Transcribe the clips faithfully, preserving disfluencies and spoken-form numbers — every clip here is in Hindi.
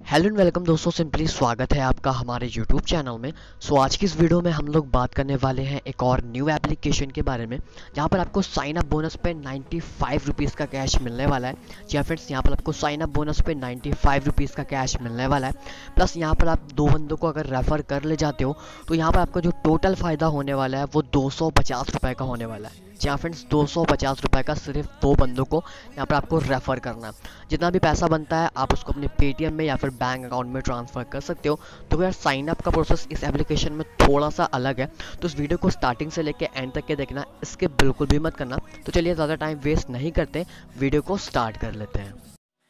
हेलो एंड वेलकम दोस्तों, सिंपली स्वागत है आपका हमारे यूट्यूब चैनल में। सो आज की इस वीडियो में हम लोग बात करने वाले हैं एक और न्यू एप्लीकेशन के बारे में, जहां पर आपको साइन अप बोनस पे नाइन्टी फाइव रुपीज़ का कैश मिलने वाला है। जी हाँ फ्रेंड्स, यहां पर आपको साइन अप बोनस पे नाइन्टी फाइव रुपीज़ का कैश मिलने वाला है। प्लस यहां पर आप दो बंदों को अगर रेफ़र कर ले जाते हो तो यहाँ पर आपका जो टोटल फ़ायदा होने वाला है वो दो सौ पचास रुपये का होने वाला है। जी हाँ फ्रेंड्स, दो सौ पचास रुपये का सिर्फ दो बंदों को यहाँ पर आपको रेफ़र करना है। जितना भी पैसा बनता है आप उसको अपने पेटीएम में या फिर बैंक अकाउंट में ट्रांसफ़र कर सकते हो। तो यार साइन अप का प्रोसेस इस एप्लीकेशन में थोड़ा सा अलग है, तो इस वीडियो को स्टार्टिंग से लेके एंड तक के देखना, इसके बिल्कुल भी मत करना। तो चलिए ज़्यादा टाइम वेस्ट नहीं करते, वीडियो को स्टार्ट कर लेते हैं।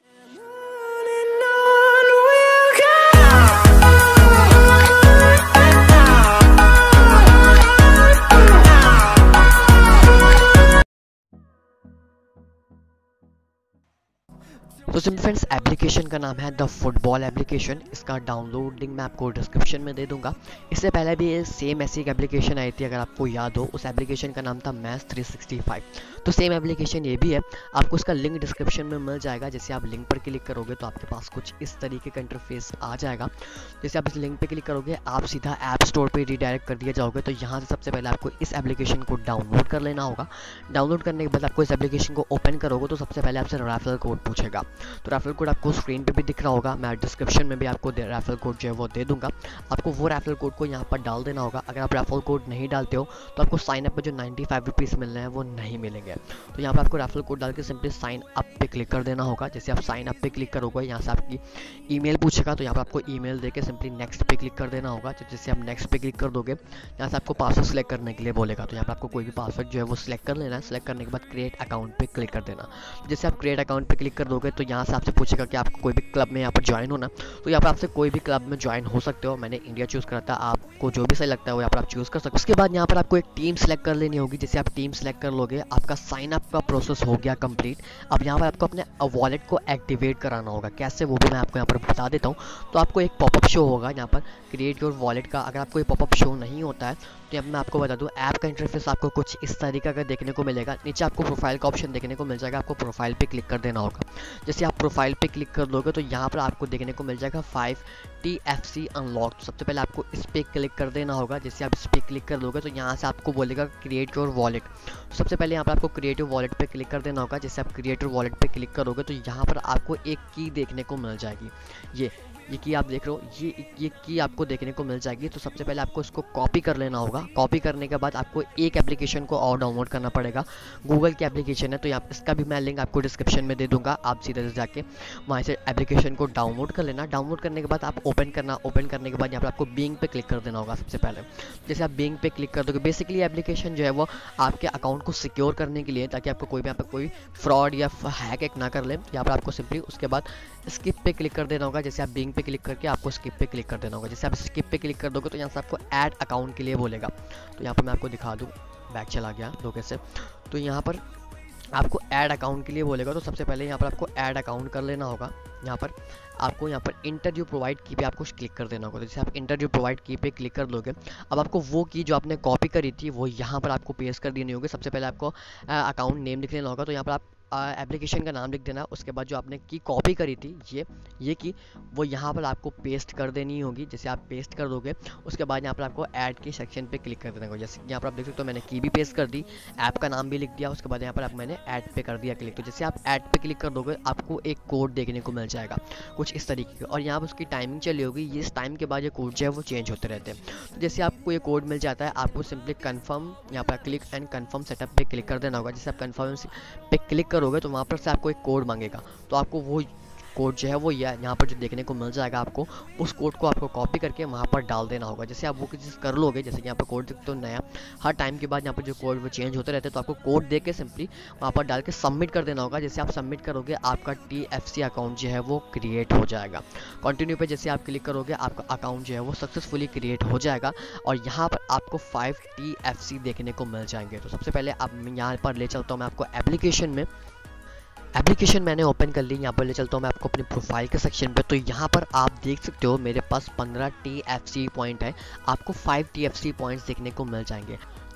तो सिंपल फ्रेंड्स, एप्लीकेशन का नाम है द फुटबॉल एप्लीकेशन। इसका डाउनलोड लिंक मैं आपको डिस्क्रिप्शन में दे दूंगा। इससे पहले भी ये सेम ऐसी एक एप्लीकेशन आई थी, अगर आपको याद हो। उस एप्लीकेशन का नाम था मैच थ्री सिक्सटी फाइव। तो सेम एप्लीकेशन ये भी है, आपको इसका लिंक डिस्क्रिप्शन में मिल जाएगा। जैसे आप लिंक पर क्लिक करोगे तो आपके पास कुछ इस तरीके का इंटरफेस आ जाएगा। जैसे आप इस लिंक पर क्लिक करोगे आप सीधा ऐप स्टोर पर रिडायरेक्ट कर दिए जाओगे। तो यहाँ से सबसे पहले आपको इस एप्लीकेशन को डाउनलोड कर लेना होगा। डाउनलोड करने के बाद आपको इस एप्लीकेशन को ओपन करोगे तो सबसे पहले आपसे रेफरल कोड पूछेगा। तो रेफरल कोड आपको स्क्रीन पे भी दिख रहा होगा, मैं डिस्क्रिप्शन में भी आपको रेफरल कोड जो है वो दे दूंगा। आपको वो रेफरल कोड को यहाँ पर डाल देना होगा। अगर आप रेफरल कोड नहीं डालते हो तो आपको साइन अप पे जो नाइन्टी फाइव रुपीज़ मिलने हैं वो नहीं मिलेंगे। तो यहाँ पर आपको रेफरल कोड डाल के सिंपली साइन अप पे क्लिक कर देना होगा। जैसे आप साइन अप पे क्लिक करोगे यहाँ से आपकी ईमेल पूछेगा, तो यहाँ पर आपको ईमेल देके सिंपली नेक्स्ट पे क्लिक कर देना होगा। जैसे आप नेक्स्ट पे क्लिक कर दोगे यहाँ से आपको पासवर्ड सेलेक्ट करने के लिए बोलेगा। तो यहाँ पर आपको कोई भी पासवर्ड जो है वो सिलेक्ट कर लेना है। सिलेक्ट करने के बाद क्रिएट अकाउंट पे क्लिक कर देना। जैसे आप क्रिएट अकाउंट पे क्लिक कर दोगे तो यहाँ से आपसे पूछेगा कि आपको कोई भी क्लब में यहाँ पर ज्वाइन होना। तो यहाँ पर आपसे कोई भी क्लब में ज्वाइन हो सकते हो। मैंने इंडिया चूज़ करा था, आपको जो भी सही लगता है वो यहाँ पर आप चूज़ कर सकते हो। उसके बाद यहाँ पर आपको एक टीम सेलेक्ट कर लेनी होगी। जैसे आप टीम सेलेक्ट कर लोगे आपका साइन अप का प्रोसेस हो गया कंप्लीट। अब यहाँ पर आपको अपने वॉलेट को एक्टिवेट कराना होगा। कैसे, वो भी मैं आपको यहाँ पर बता देता हूँ। तो आपको एक पॉपअप शो होगा यहाँ पर क्रिएट योर वॉलेट का। अगर आपको ये पॉपअप शो नहीं होता है तो यहाँ मैं आपको बता दूँ, ऐप का इंटरफेस आपको कुछ इस तरीके का देखने को मिलेगा। नीचे आपको प्रोफाइल का ऑप्शन देखने को मिल जाएगा, आपको प्रोफाइल पे क्लिक कर देना होगा। जैसे आप प्रोफाइल पे क्लिक कर दोगे तो यहाँ पर आपको देखने को मिल जाएगा five T F C unlock. तो सबसे पहले आपको इस पर क्लिक कर देना होगा। जैसे आप इस पर क्लिक कर दोगे तो यहाँ से आपको बोलेगा क्रिएट योर वॉलेट। सबसे पहले यहाँ पर आपको क्रिएट योर वॉलेट पे क्लिक कर देना होगा। जैसे आप क्रिएट योर वॉलेट पे क्लिक करोगे तो यहाँ पर आपको एक की देखने को मिल जाएगी। ये ये की आप देख रहे हो, ये ये की आपको देखने को मिल जाएगी। तो सबसे पहले आपको इसको कॉपी कर लेना होगा। कॉपी करने के बाद आपको एक एप्लीकेशन को और डाउनलोड करना पड़ेगा। गूगल की एप्लीकेशन है, तो यहाँ इसका भी मैं लिंक आपको डिस्क्रिप्शन में दे दूंगा। आप सीधे से जाके वहाँ से एप्लीकेशन को डाउनलोड कर लेना। डाउनलोड करने के बाद आप ओपन करना। ओपन करने के बाद यहाँ पर आपको बिंग पे क्लिक कर देना होगा। सबसे पहले जैसे आप बिंग पे क्लिक कर दोगे, बेसिकली एप्लीकेशन जो है वो आपके अकाउंट को सिक्योर करने के लिए, ताकि आपको कोई भी यहाँ पर कोई फ्रॉड या हैक एक ना कर ले। यहाँ पर आपको सिंपली उसके बाद स्किप पे क्लिक कर देना होगा। जैसे आप बिंग पे क्लिक करके आपको स्किप पे क्लिक कर देना होगा। जैसे आप स्किप पे क्लिक कर दोगे तो यहाँ से आपको ऐड अकाउंट के लिए बोलेगा। तो यहाँ पर मैं आपको दिखा दूँ, बैक चला गया धोखे से। तो यहाँ पर आपको ऐड अकाउंट के लिए बोलेगा। तो सबसे पहले यहाँ पर आपको ऐड अकाउंट कर लेना होगा। यहाँ पर आपको यहाँ पर इंटरव्यू प्रोवाइड की पे आपको क्लिक कर देना होगा। जैसे आप इंटरव्यू प्रोवाइड की पे क्लिक कर दोगे, अब आपको वो की जो आपने कॉपी करी थी वो यहाँ पर आपको पेस्ट कर देनी होगी। सबसे पहले आपको अकाउंट नेम लिख लेना होगा। तो यहाँ पर आप एप्लीकेशन का नाम लिख देना। उसके बाद जो आपने की कॉपी करी थी ये ये की वो यहाँ पर आपको पेस्ट कर देनी होगी। जैसे आप पेस्ट कर दोगे उसके बाद यहाँ पर आपको ऐड के सेक्शन पे क्लिक कर देना होगा। जैसे यहाँ पर आप देख सकते हो मैंने की भी पेस्ट कर दी, ऐप का नाम भी लिख दिया। उसके बाद यहाँ पर आप मैंने ऐड पे कर दिया क्लिक। तो जैसे आप ऐड पे क्लिक कर दोगे आपको एक कोड देखने को मिल जाएगा कुछ इस तरीके का, और यहाँ पर उसकी टाइमिंग चली होगी। इस टाइम के बाद ये कोड जो है वो चेंज होते रहते हैं। तो जैसे आपको ये कोड मिल जाता है आपको सिंपली कन्फर्म यहाँ पर क्लिक एंड कन्फर्म सेटअप पे क्लिक कर देना होगा। जैसे आप कन्फर्म पे क्लिक करोगे तो वहाँ पर से आपको एक कोड मांगेगा। तो आपको वो कोड जो है वो यहाँ पर जो देखने को मिल जाएगा आपको, उस कोड को आपको कॉपी करके वहाँ पर डाल देना होगा। जैसे आप वो चीज़ कर लोगे, जैसे कि यहाँ पर कोड देखते हो नया, हर टाइम के बाद यहाँ पर जो कोड वो चेंज होते रहते हैं, तो आपको कोड दे के सिंपली वहाँ पर डाल के सबमिट कर देना होगा। जैसे आप सबमिट करोगे आपका टी एफ सी अकाउंट जो है वो क्रिएट हो जाएगा। कंटिन्यू पे जैसे आप क्लिक करोगे आपका अकाउंट जो है वो सक्सेसफुली क्रिएट हो जाएगा और यहाँ पर आपको फाइव टी एफ सी देखने को मिल जाएंगे। तो सबसे पहले अब यहाँ पर ले चलता हूँ मैं आपको एप्लीकेशन में। एप्लीकेशन मैंने ओपन कर ली, यहाँ पर ले चलता हूँ मैं आपको अपने प्रोफाइल के सेक्शन पे। तो यहाँ पर आप देख सकते हो मेरे पास पंद्रह टी एफ सी पॉइंट है, आपको five T F C points देखने को मिल जाएंगे।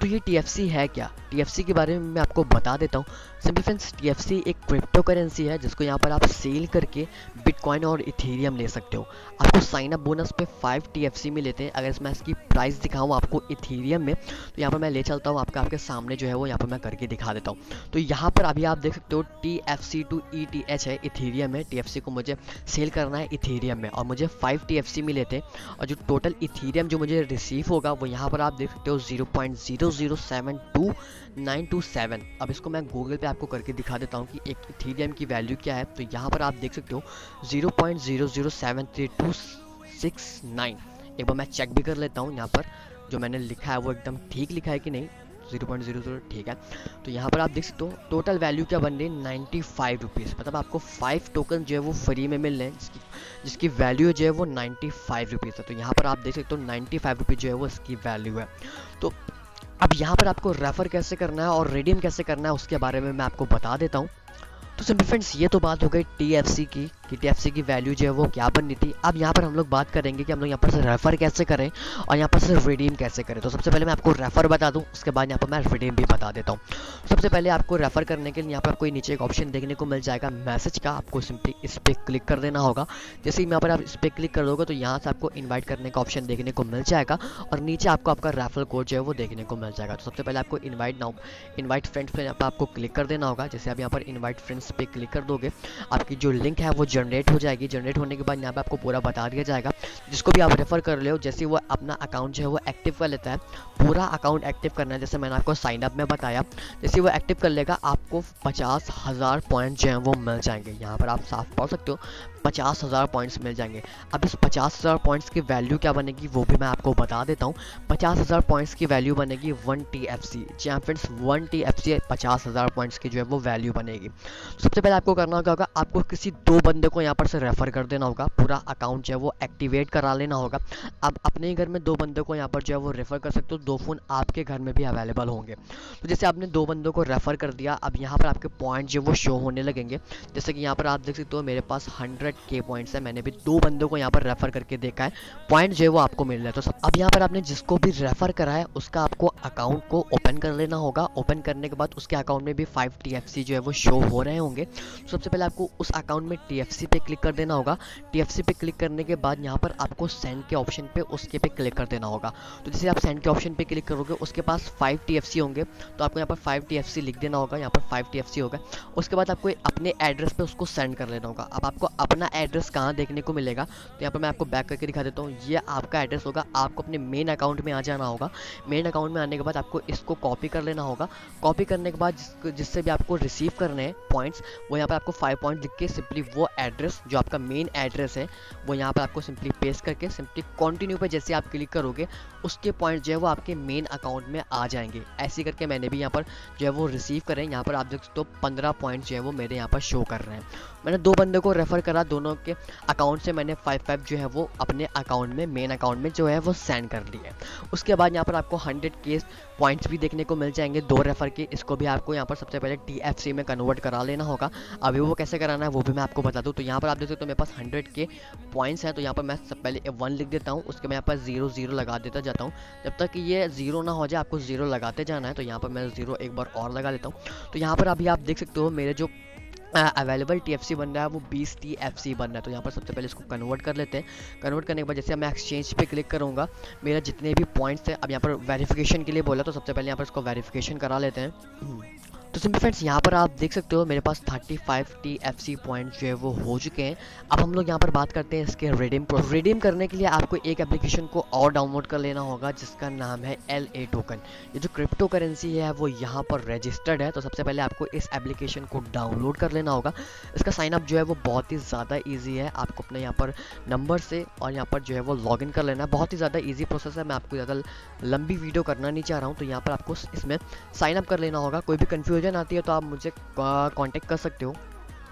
तो ये टी एफ सी है क्या? टी एफ सी के बारे में मैं आपको बता देता हूँ। Simple friends, T F C एक क्रिप्टो करेंसी है जिसको यहाँ पर आप सेल करके बिटकॉइन और इथेरियम ले सकते हो। आपको साइन अप बोनस पे फाइव टी एफ सी में लेते हैं। अगर मैं इसकी प्राइस दिखाऊँ आपको इथेरियम में, तो यहाँ पर मैं ले चलता हूँ आपका आपके सामने जो है वो यहाँ पर मैं करके दिखा देता हूँ। तो यहाँ पर अभी आप देख सकते हो T F C to E T H है, इथेरियम है। टी एफ सी को मुझे सेल करना है इथेरियम में और मुझे फाइव टी एफ सी में लेते हैं और जो टोटल इथेरियम जो मुझे रिसीव होगा वो यहाँ पर आप देख सकते हो zero point zero zero seven two nine two seven. अब इसको मैं गूगल पे आपको करके दिखा देता हूँ कि एक इथेरियम की वैल्यू क्या है। तो यहाँ पर आप देख सकते हो zero point zero zero seven three two six nine. एक बार मैं चेक भी कर लेता हूँ यहाँ पर जो मैंने लिखा है वो एकदम ठीक लिखा है कि नहीं। ज़ीरो पॉइंट ज़ीरो ज़ीरो ठीक है। तो यहाँ पर आप देख सकते हो टोटल वैल्यू क्या बन रही है, नाइन्टी फाइव रुपीज़। मतलब आपको फाइव टोकन जो है वो फ्री में मिल रहे हैं जिसकी जिसकी वैल्यू जो है वो नाइन्टी फाइव रुपीज़ है। तो यहाँ पर आप देख सकते हो नाइन्टी फाइव रुपीज़ जो है वो इसकी वैल्यू है। तो अब यहाँ पर आपको रेफ़र कैसे करना है और रिडीम कैसे करना है उसके बारे में मैं आपको बता देता हूँ। तो सिंपल फ्रेंड्स, ये तो बात हो गई टी एफ सी की कि टी एफ सी की वैल्यू जो है वो क्या बननी थी। अब यहाँ पर हम लोग बात करेंगे कि हम लोग यहाँ पर से रेफ़र कैसे करें और यहाँ पर से रिडीम कैसे करें। तो सबसे पहले मैं आपको रेफ़र बता दूँ, उसके बाद यहाँ पर मैं रिडीम भी बता देता हूँ। सबसे पहले आपको रेफ़र करने के लिए यहाँ पर आपको नीचे एक ऑप्शन देखने को मिल जाएगा मैसेज का। आपको सिंपली इस पर क्लिक कर देना होगा। जैसे ही यहाँ पर आप इस पर क्लिक कर दोगे तो यहाँ से आपको इन्वाइट करने का ऑप्शन देखने को मिल जाएगा और नीचे आपको आपका रेफरल कोड जो है वो देखने को मिल जाएगा। तो सबसे पहले आपको इन्वाइट नाउ इन्वाइट फ्रेंड्स पे यहाँ पर आपको क्लिक कर देना होगा। जैसे आप यहाँ पर इन्वाइट फ्रेंड्स पे क्लिक कर दोगे, आपकी जो लिंक है वो जनरेट हो जाएगी। जनरेट होने के बाद यहाँ पे आपको पूरा बता दिया जाएगा। जिसको भी आप रेफर कर ले हो, जैसे वो अपना अकाउंट जो है वो एक्टिव कर लेता है, पूरा अकाउंट एक्टिव करना है जैसे मैंने आपको साइन अप में बताया। जैसे वो एक्टिव कर लेगा आपको पचास हज़ार पॉइंट जो है वो मिल जाएंगे। यहाँ पर आप साफ पढ़ सकते हो पचास हज़ार पॉइंट्स मिल जाएंगे। अब इस पचास हज़ार पॉइंट्स की वैल्यू क्या बनेगी वो भी मैं आपको बता देता हूँ। पचास हज़ार पॉइंट्स की वैल्यू बनेगी वन टी एफ सी। जी हाँ फ्रेंड्स, वन टी एफ सी पचास हज़ार पॉइंट्स की जो है वो वैल्यू बनेगी। सबसे पहले आपको करना होगा, आपको किसी दो बंदे को यहाँ पर से रेफर कर देना होगा। पूरा अकाउंट जो है वो एक्टिवेट करा लेना होगा। अब अपने ही घर में दो बंदों को यहाँ पर जो है वो रेफर कर सकते हो। दो फ़ोन आपके घर में भी अवेलेबल होंगे। तो जैसे आपने दो बंदों को रेफर कर दिया, अब यहाँ पर आपके पॉइंट जो वो शो होने लगेंगे। जैसे कि यहाँ पर आप देख सकते हो मेरे पास हंड्रेड के पॉइंट्स है। मैंने भी दो बंदों को यहाँ पर रेफर करके देखा है, पॉइंट जो है वो आपको मिल रहा है। तो सब अब यहाँ पर आपने जिसको भी रेफर करा है उसका आपको अकाउंट को ओपन कर लेना होगा। ओपन करने के बाद उसके अकाउंट में भी फाइव टी एफ सी जो है वो शो हो रहे होंगे। सबसे पहले आपको उस अकाउंट में टी एफ सी पे क्लिक कर देना होगा। टी एफ सी पे क्लिक करने के बाद यहाँ पर आपको सेंड के ऑप्शन पे उसके पे क्लिक कर देना होगा। तो जैसे आप सेंड के ऑप्शन पे क्लिक करोगे उसके पास फाइव टी एफ सी होंगे। तो आपको यहाँ पर फाइव टी एफ सी लिख देना होगा। यहाँ पर फाइव टी एफ सी होगा। उसके बाद आपको अपने एड्रेस पे उसको सेंड कर लेना होगा। अब आपको अपना एड्रेस कहाँ देखने को मिलेगा, तो यहाँ पर मैं आपको बैक करके दिखा देता हूँ। ये आपका एड्रेस होगा। आपको अपने मेन अकाउंट में आ जाना होगा। मेन अकाउंट में आने के बाद आपको इसको कॉपी कर लेना होगा। कॉपी करने के बाद जिस जिससे भी आपको रिसीव करने हैं पॉइंट्स, वो यहाँ पर आपको फाइव पॉइंट लिख के सिंपली वो एड्रेस जो आपका मेन एड्रेस है वो यहाँ पर आपको सिंपली पेस्ट करके सिंपली कंटिन्यू पे जैसे आप क्लिक करोगे उसके पॉइंट जो है वो आपके मेन अकाउंट में आ जाएंगे। ऐसे करके मैंने भी यहाँ पर जो है वो रिसीव करें। यहाँ पर आप देख सकते हो पंद्रह पॉइंट जो है वो मेरे यहाँ पर शो कर रहे हैं। मैंने दो बंदे को रेफर करा, दोनों के अकाउंट से मैंने फाइव फाइव जो है वो अपने अकाउंट में मेन अकाउंट में जो है वो सेंड कर लिए। उसके बाद यहाँ पर आपको हंड्रेड के पॉइंट्स भी देखने को मिल जाएंगे दो रेफर के। इसको भी आपको यहाँ पर सबसे पहले टी एफ सी में कन्वर्ट करा लेना होगा। अभी वो कैसे कराना है वो भी मैं आपको बता दूँ। तो यहाँ पर आप देख सकते हो मेरे पास हंड्रेड के पॉइंट्स हैं। तो यहाँ पर मैं सब पहले वन लिख देता हूँ, उसके मैं यहाँ पर जीरो जीरो लगा देता जाता हूँ। जब तक कि ये जीरो ना हो जाए आपको जीरो लगाते जाना है। तो यहाँ पर मैं जीरो एक बार और लगा लेता हूँ। तो यहाँ पर अभी आप देख सकते हो मेरे जो अवेलेबल टी एफ सी बन रहा है वो बीस टी एफ सी बन रहा है। तो यहाँ पर सबसे पहले इसको कन्वर्ट कर लेते हैं। कन्वर्ट करने के बाद जैसे मैं एक्सचेंज पे क्लिक करूँगा, मेरा जितने भी पॉइंट्स थे, अब यहाँ पर वेरिफिकेशन के लिए बोला तो सबसे पहले यहाँ पर इसको वेरिफिकेशन करा लेते हैं। तो सिंपल फ्रेंड्स यहाँ पर आप देख सकते हो मेरे पास thirty five T F C point जो है वो हो चुके हैं। अब हम लोग यहाँ पर बात करते हैं इसके रिडीम प्रोसेस। रिडीम करने के लिए आपको एक एप्लीकेशन को और डाउनलोड कर लेना होगा जिसका नाम है एल ए टोकन। ये जो क्रिप्टो करेंसी है वो यहाँ पर रजिस्टर्ड है। तो सबसे पहले आपको इस एप्लीकेशन को डाउनलोड कर लेना होगा। इसका साइन अप जो है वो बहुत ही ज़्यादा ईजी है। आपको अपने यहाँ पर नंबर से और यहाँ पर जो है वो लॉग इन कर लेना है। बहुत ही ज़्यादा ईजी प्रोसेस है। मैं आपको ज़्यादा लंबी वीडियो करना नहीं चाह रहा हूँ। तो यहाँ पर आपको इसमें साइन अप कर लेना होगा। कोई भी कन्फ्यूजन आती है तो आप मुझे कांटेक्ट कर सकते हो।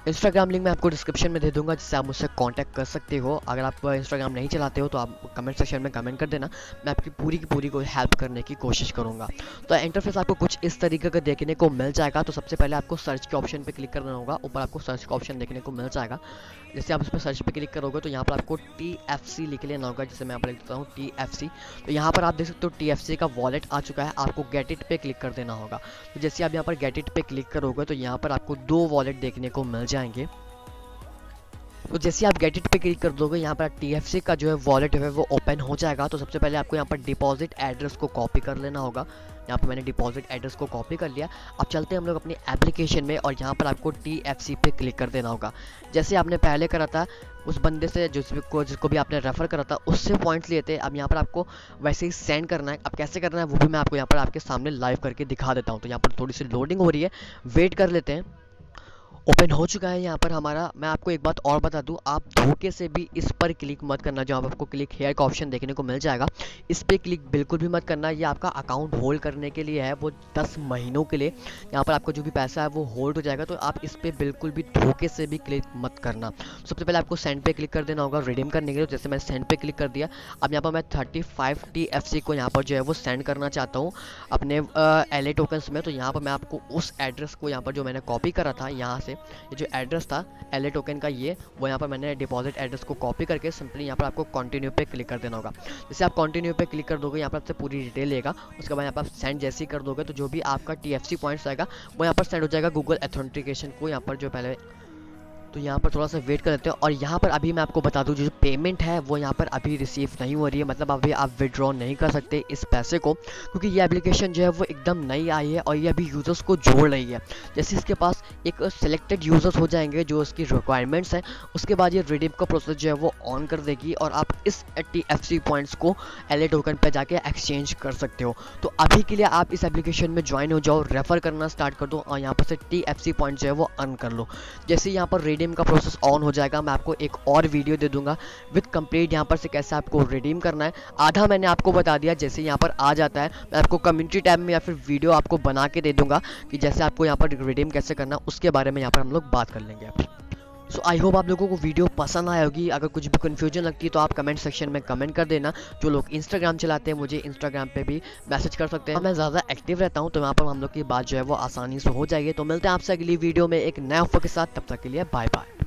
इंस्टाग्राम लिंक मैं आपको डिस्क्रिप्शन में दे दूंगा, जिससे आप मुझसे कांटेक्ट कर सकते हो। अगर आप इंस्टाग्राम नहीं चलाते हो तो आप कमेंट सेक्शन में कमेंट कर देना, मैं आपकी पूरी की पूरी को हेल्प करने की कोशिश करूंगा। तो इंटरफेस आपको कुछ इस तरीके का देखने को मिल जाएगा। तो सबसे पहले आपको सर्च के ऑप्शन पे क्लिक करना होगा, ऊपर आपको सर्च का ऑप्शन देखने को मिल जाएगा। जैसे आप उस पर सर्च पे क्लिक करोगे तो यहाँ पर आपको टी एफ सी लिख लेना होगा, जिसे मैं यहाँ पर लिख देता हूँ टी एफ सी। तो यहाँ पर आप देख सकते हो टी एफ सी का वॉलेट आ चुका है, आपको गेट इट पे क्लिक कर देना होगा। तो जैसे आप यहाँ पर गेट इट पे क्लिक करोगे तो यहाँ पर आपको दो वॉलेट देखने को मिल जाएंगे। तो जैसे आप गेट इट पे क्लिक कर दोगे, यहाँ पर टी एफ सी का जो है वॉलेट है वो ओपन हो जाएगा। तो सबसे पहले आपको यहाँ पर डिपॉजिट एड्रेस को कॉपी कर लेना होगा। यहाँ पर मैंने डिपॉजिट एड्रेस को कॉपी कर लिया। अब चलते हैं हम लोग अपनी एप्लीकेशन में और यहाँ पर आपको टी एफ सी पे क्लिक कर देना होगा। जैसे आपने पहले करा था उस बंदे से जिसको जिसको भी आपने रेफर करा था उससे पॉइंट्स लिए थे, अब यहाँ पर आपको वैसे ही सेंड करना है। अब कैसे करना है वो भी मैं आपको यहाँ पर आपके सामने लाइव करके दिखा देता हूँ। तो यहाँ पर थोड़ी सी लोडिंग हो रही है, वेट कर लेते हैं। ओपन हो चुका है यहाँ पर हमारा। मैं आपको एक बात और बता दूँ, आप धोखे से भी इस पर क्लिक मत करना, जहाँ पर आपको क्लिक हेयर का ऑप्शन देखने को मिल जाएगा। इस पर क्लिक बिल्कुल भी मत करना, ये आपका अकाउंट होल्ड करने के लिए है, वो दस महीनों के लिए। यहाँ पर आपका जो भी पैसा है वो होल्ड हो जाएगा, तो आप इस पर बिल्कुल भी धोखे से भी क्लिक मत करना। सबसे पहले आपको सेंड पे क्लिक कर देना होगा रिडीम करने के लिए। जैसे मैं सेंड पे क्लिक कर दिया, अब यहाँ पर मैं thirty five T F C को यहाँ पर जो है वो सेंड करना चाहता हूँ अपने एल ए टोकन्स में। तो यहाँ पर मैं आपको उस एड्रेस को यहाँ पर जो मैंने कॉपी करा था, यहाँ से ये जो एड्रेस था एल ए टोकन का, ये वो यहाँ पर मैंने डिपॉजिट एड्रेस को कॉपी करके सिंपली यहाँ पर आपको कंटिन्यू पे क्लिक कर देना होगा। जैसे आप कंटिन्यू पे क्लिक कर दोगे, यहाँ पर आपसे पूरी डिटेल लेगा। उसके बाद यहाँ पर आप सेंड जैसे ही कर दोगे तो जो भी आपका टी एफ सी पॉइंट्स आएगा वो यहाँ पर सेंड हो जाएगा गूगल ऑथेंटिकेशन को, यहाँ पर जो पहले। तो यहाँ पर थोड़ा सा वेट कर लेते हैं। और यहाँ पर अभी मैं आपको बता दूँ, जो पेमेंट है वो यहाँ पर अभी रिसीव नहीं हो रही है, मतलब अभी आप विड्रॉ नहीं कर सकते इस पैसे को, क्योंकि ये एप्लीकेशन जो है वो एकदम नई आई है और ये अभी यूज़र्स को जोड़ रही है। जैसे इसके पास एक सिलेक्टेड यूज़र्स हो जाएंगे जो उसकी रिक्वायरमेंट्स हैं, उसके बाद ये रिडीम का प्रोसेस जो है वो ऑन कर देगी और आप इस टी एफ सी पॉइंट्स को एल ए टोकन पर जाके एक्सचेंज कर सकते हो। तो अभी के लिए आप इस एप्लीकेशन में ज्वाइन हो जाओ, रेफर करना स्टार्ट कर दो और यहाँ पर से टी एफ सी पॉइंट जो है वो अर्न कर लो। जैसे यहाँ पर रिडीम का प्रोसेस ऑन हो जाएगा, मैं आपको एक और वीडियो दे दूंगा विद कंप्लीट यहाँ पर से कैसे आपको रिडीम करना है। आधा मैंने आपको बता दिया, जैसे यहाँ पर आ जाता है मैं आपको कम्युनिटी टैब में या फिर वीडियो आपको बना के दे दूंगा कि जैसे आपको यहाँ पर रिडीम कैसे करना, उसके बारे में यहाँ पर हम लोग बात कर लेंगे। सो आई होप आप लोगों को वीडियो पसंद आया होगी। अगर कुछ भी कन्फ्यूजन लगती है तो आप कमेंट सेक्शन में कमेंट कर देना। जो लोग इंस्टाग्राम चलाते हैं मुझे इंस्टाग्राम पे भी मैसेज कर सकते हैं, मैं ज़्यादा एक्टिव रहता हूँ, तो यहाँ पर हम लोग की बात जो है वो आसानी से हो जाएगी। तो मिलते हैं आपसे अगली वीडियो में एक नए ऑफर के साथ, तब तक के लिए बाय बाय।